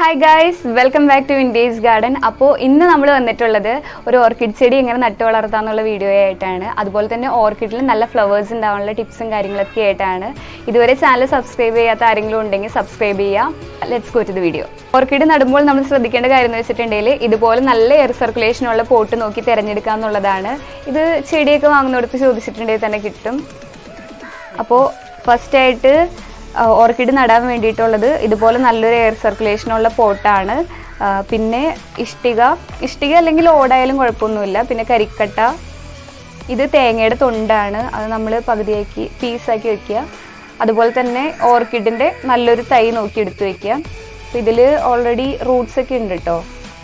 Hi guys, welcome back to Vintage Garden. അപ്പോൾ ഇന്ന് നമ്മൾ വന്നിട്ടുള്ളത് ഒരു ഓർക്കിഡ് ചെടി എങ്ങനെ നട്ടു വളർത്താനുള്ള വീഡിയോ ആയിട്ടാണ്. അതുപോലെ തന്നെ ഓർക്കിഡിൽ നല്ല ഫ്ലവേഴ്സ് ഉണ്ടാവാനുള്ള ടിപ്സും കാര്യങ്ങളൊക്കെ ആയിട്ടാണ്. ഇതുവരെ ചാനൽ സബ്സ്ക്രൈബ് ചെയ്യാത്ത ആരെങ്കിലും ഉണ്ടെങ്കിൽ സബ്സ്ക്രൈബ് ചെയ്യുക. Let's go to the video. Orchid നടുമ്പോൾ നമ്മൾ ശ്രദ്ധിക്കേണ്ട കാര്യം എന്ന് വെച്ചിട്ടുണ്ടെങ്കിൽ ഇതുപോലെ നല്ല എയർ സർക്കുലേഷൻ ഉള്ള പോട്ട് നോക്കി തിരഞ്ഞെടുക്കുക എന്നുള്ളതാണ്. ഇത് ചെടിയൊക്കെ വാങ്ങുന്നിടത്ത് ചോദിച്ചിട്ടുണ്ടെങ്കിൽ തന്നെ കിട്ടും. അപ്പോൾ ഫസ്റ്റ് ആയിട്ട് ഓർക്കിഡ് നടാൻ വേണ്ടിയിട്ടുള്ളത് ഇതുപോലെ നല്ലൊരു എയർ സർക്കുലേഷനുള്ള പോട്ടാണ്. പിന്നെ ഇഷ്ടിക അല്ലെങ്കിൽ ഓടായാലും കുഴപ്പമൊന്നുമില്ല. പിന്നെ കരിക്കട്ട, ഇത് തേങ്ങയുടെ തൊണ്ടാണ്. അത് നമ്മൾ പകുതിയാക്കി പീസാക്കി വയ്ക്കുക. അതുപോലെ തന്നെ ഓർക്കിഡിൻ്റെ നല്ലൊരു തൈ നോക്കി എടുത്ത് വയ്ക്കുക. ഇതിൽ ഓൾറെഡി റൂട്ട്സ് ഒക്കെ ഉണ്ട് കേട്ടോ.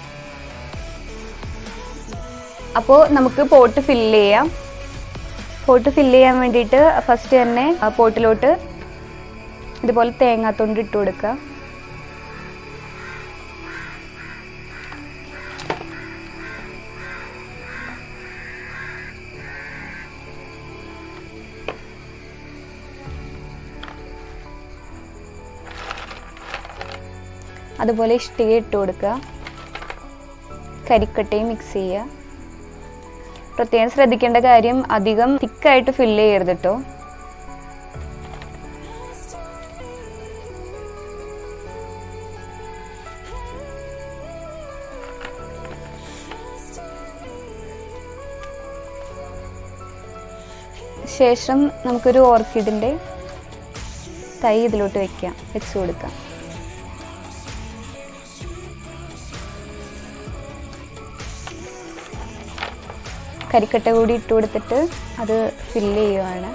അപ്പോൾ നമുക്ക് പോട്ട് ഫില്ല് ചെയ്യാം. പോട്ട് ഫില്ല് ചെയ്യാൻ വേണ്ടിയിട്ട് ഫസ്റ്റ് തന്നെ പോട്ടിലോട്ട് ഇതുപോലെ തേങ്ങാത്തൊണ്ട് ഇട്ട് കൊടുക്കുക. അതുപോലെ ഇഷ്ടിക ഇട്ട് കൊടുക്കുക. കരിക്കട്ടയും മിക്സ് ചെയ്യുക. പ്രത്യേകം ശ്രദ്ധിക്കേണ്ട കാര്യം അധികം തിക്കായിട്ട് ഫില്ല് ചെയ്യരുത് കേട്ടോ. ശേഷം നമുക്കൊരു ഓർക്കിഡിൻ്റെ തൈ ഇതിലോട്ട് വെച്ച് കൊടുക്കാം. കരിക്കട്ട കൂടി ഇട്ട് കൊടുത്തിട്ട് അത് ഫില്ല് ചെയ്യുവാണ്.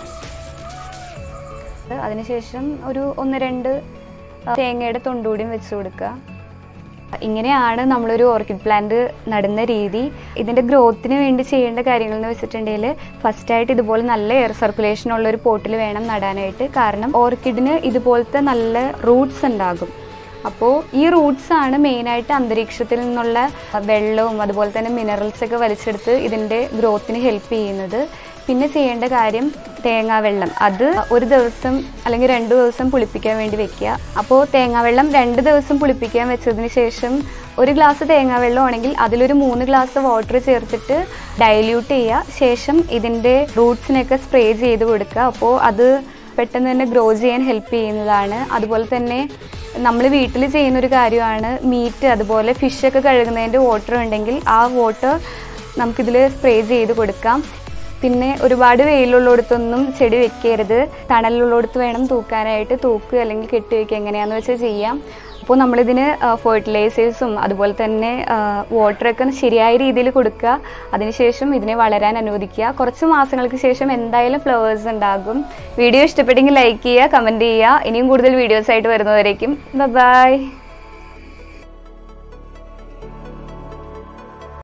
അതിനുശേഷം ഒരു 1-2 തേങ്ങയുടെ തൊണ്ടുകൂടിയും വെച്ച് കൊടുക്കുക. ഇങ്ങനെയാണ് നമ്മളൊരു ഓർക്കിഡ് പ്ലാന്റ് നടുന്ന രീതി. ഇതിൻ്റെ ഗ്രോത്തിന് വേണ്ടി ചെയ്യേണ്ട കാര്യങ്ങൾ എന്ന് വെച്ചിട്ടുണ്ടെങ്കിൽ ഫസ്റ്റായിട്ട് ഇതുപോലെ നല്ല എയർ സർക്കുലേഷൻ ഉള്ളൊരു പോട്ടിൽ വേണം നടാനായിട്ട്. കാരണം ഓർക്കിഡിന് ഇതുപോലത്തെ നല്ല റൂട്ട്സ് ഉണ്ടാകും. അപ്പോൾ ഈ റൂട്ട്സ് ആണ് മെയിനായിട്ട് അന്തരീക്ഷത്തിൽ നിന്നുള്ള വെള്ളവും അതുപോലെ തന്നെ മിനറൽസൊക്കെ വലിച്ചെടുത്ത് ഇതിൻ്റെ ഗ്രോത്തിന് ഹെൽപ്പ് ചെയ്യുന്നത്. പിന്നെ ചെയ്യേണ്ട കാര്യം തേങ്ങാവെള്ളം, അത് 1 ദിവസം അല്ലെങ്കിൽ 2 ദിവസം പുളിപ്പിക്കാൻ വേണ്ടി വെക്കുക. അപ്പോൾ തേങ്ങാവെള്ളം 2 ദിവസം പുളിപ്പിക്കാൻ വെച്ചതിന് ശേഷം 1 ഗ്ലാസ് തേങ്ങാവെള്ളം ആണെങ്കിൽ അതിലൊരു 3 ഗ്ലാസ് വാട്ടർ ചേർത്തിട്ട് ഡൈല്യൂട്ട് ചെയ്യുക. ശേഷം ഇതിൻ്റെ റൂട്ട്സിനൊക്കെ സ്പ്രേ ചെയ്ത് കൊടുക്കുക. അപ്പോൾ അത് പെട്ടെന്ന് തന്നെ ഗ്രോ ചെയ്യാൻ ഹെൽപ്പ് ചെയ്യുന്നതാണ്. അതുപോലെ തന്നെ നമ്മൾ വീട്ടിൽ ചെയ്യുന്നൊരു കാര്യമാണ് മീറ്റ് അതുപോലെ ഫിഷൊക്കെ കഴുകുന്നതിൻ്റെ വാട്ടർ ഉണ്ടെങ്കിൽ ആ വാട്ടർ നമുക്കിതിൽ സ്പ്രേ ചെയ്ത് കൊടുക്കാം. പിന്നെ ഒരുപാട് വെയിലുള്ളിടത്തൊന്നും ചെടി വെക്കരുത്. തണലുള്ളിടത്ത് വേണം തൂക്കാനായിട്ട്. തൂക്കുക അല്ലെങ്കിൽ കെട്ടി വയ്ക്കുക, എങ്ങനെയാണെന്ന് വെച്ചാൽ ചെയ്യാം. അപ്പോൾ നമ്മളിതിന് ഫെർട്ടിലൈസേഴ്സും അതുപോലെ തന്നെ വാട്ടറൊക്കെ ശരിയായ രീതിയിൽ കൊടുക്കുക. അതിനുശേഷം ഇതിനെ വളരാൻ അനുവദിക്കുക. കുറച്ച് മാസങ്ങൾക്ക് ശേഷം എന്തായാലും ഫ്ലവേഴ്സ് ഉണ്ടാകും. വീഡിയോ ഇഷ്ടപ്പെട്ടെങ്കിൽ ലൈക്ക് ചെയ്യുക, കമൻറ്റ് ചെയ്യുക. ഇനിയും കൂടുതൽ വീഡിയോസായിട്ട് വരുന്നവരേക്കും ബൈ.